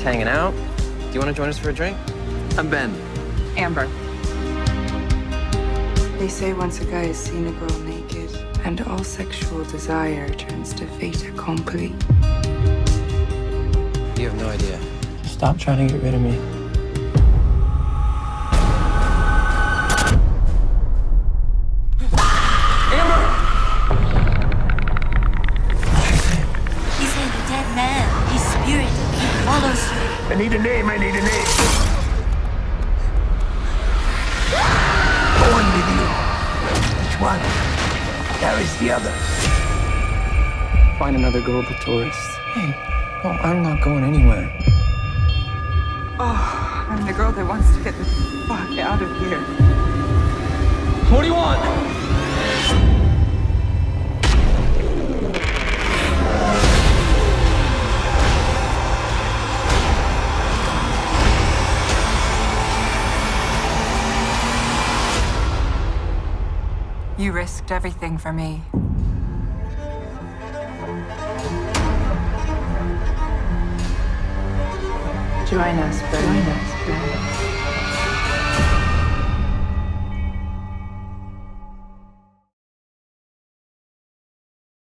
hanging out. Do you want to join us for a drink? I'm Ben. Amber. They say once a guy has seen a girl naked, and all sexual desire turns to fait accompli. You have no idea. Stop trying to get rid of me. I need a name, I need a name. Go on with you. Which one carries the other? Find another global tourist. Hey, no, I'm not going anywhere. Oh, I'm the girl that wants to get the fuck out of here. What do you want? You risked everything for me. Join us, Ben.